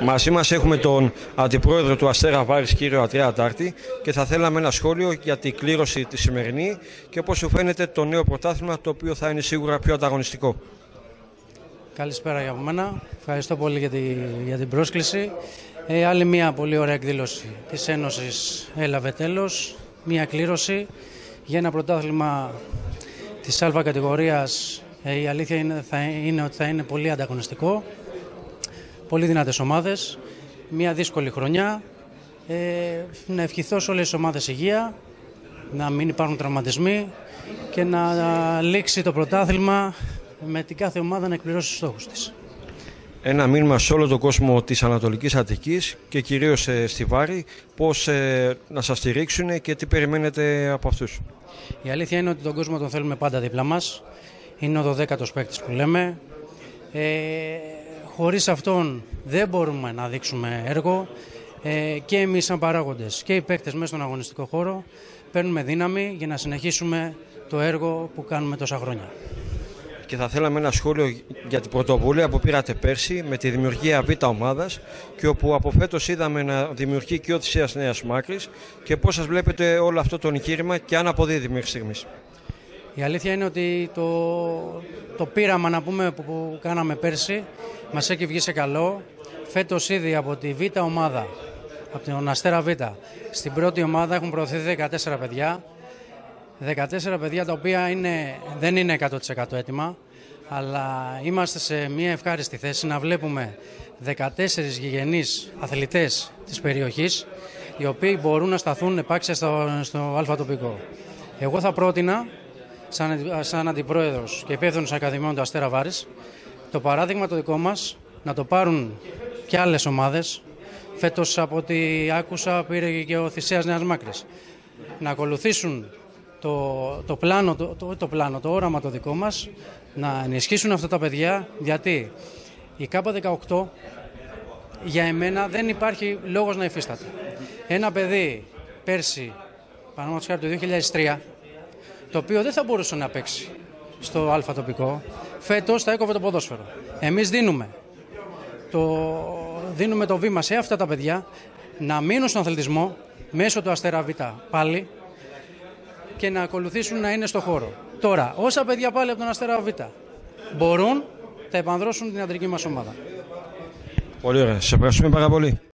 Μαζί μας έχουμε τον Αντιπρόεδρο του Αστέρα Βάρης, κύριο Αντρέα Τάρτη, και θα θέλαμε ένα σχόλιο για την κλήρωση τη σημερινή και πώς σου φαίνεται το νέο πρωτάθλημα, το οποίο θα είναι σίγουρα πιο ανταγωνιστικό. Καλησπέρα για μένα. Ευχαριστώ πολύ για την πρόσκληση. Άλλη μια πολύ ωραία εκδήλωση της Ένωσης έλαβε τέλος. Μια κλήρωση για ένα πρωτάθλημα της Α κατηγορίας. Η αλήθεια είναι ότι θα είναι πολύ ανταγωνιστικό. Πολύ δυνατές ομάδες. Μια δύσκολη χρονιά. Να ευχηθώ σε όλες τις ομάδες υγεία, να μην υπάρχουν τραυματισμοί και να λήξει το πρωτάθλημα με την κάθε ομάδα να εκπληρώσει τους στόχους της. Ένα μήνυμα σε όλο τον κόσμο της Ανατολικής Αττικής και κυρίως στη Βάρη, πώς να σας στηρίξουν και τι περιμένετε από αυτούς. Η αλήθεια είναι ότι τον κόσμο τον θέλουμε πάντα δίπλα μας. Είναι ο 12ος παίκτης που λέμε. Χωρίς αυτόν δεν μπορούμε να δείξουμε έργο. Και εμείς σαν παράγοντες και οι παίκτες μέσα στον αγωνιστικό χώρο παίρνουμε δύναμη για να συνεχίσουμε το έργο που κάνουμε τόσα χρόνια. Και θα θέλαμε ένα σχόλιο για την πρωτοβουλία που πήρατε πέρσι με τη δημιουργία Β' ομάδας και όπου από φέτος είδαμε να δημιουργεί και ο Θησίας Νέας Μάκρης, και πώς σας βλέπετε όλο αυτό το εγχείρημα και αν αποδίδει μέχρι στιγμής. Η αλήθεια είναι ότι το πείραμα να πούμε που κάναμε πέρσι μας έχει βγει σε καλό. Φέτος ήδη από τη Β' ομάδα, από τον Αστέρα Β' στην πρώτη ομάδα έχουν προωθηθεί 14 παιδιά. 14 παιδιά τα οποία δεν είναι 100% έτοιμα, αλλά είμαστε σε μια ευχάριστη θέση να βλέπουμε 14 γηγενείς αθλητές της περιοχής, οι οποίοι μπορούν να σταθούν επάξια στο Α τοπικό. Εγώ θα πρότεινα, σαν αντιπρόεδρος και υπεύθυνος Ακαδημιών του Αστέρα Βάρης, το παράδειγμα το δικό μας να το πάρουν και άλλες ομάδες. Φέτος, από ό,τι άκουσα, πήρε και ο Θησίας Νέας Μάκρης. Να ακολουθήσουν το όραμα το δικό μας, να ενισχύσουν αυτά τα παιδιά, γιατί η K18 για εμένα δεν υπάρχει λόγος να υφίσταται. Ένα παιδί πέρσι, παραδείγματος χάρη το 2003, το οποίο δεν θα μπορούσε να παίξει στο Α τοπικό, φέτος θα έκοβε το ποδόσφαιρο. Εμείς δίνουμε το βήμα σε αυτά τα παιδιά να μείνουν στον αθλητισμό μέσω του Αστέρα Β' πάλι και να ακολουθήσουν να είναι στο χώρο. Τώρα, όσα παιδιά πάλι από τον Αστέρα Β' μπορούν, θα επανδρώσουν την αντρική μας ομάδα. Πολύ ωραία. Σας ευχαριστούμε πάρα πολύ.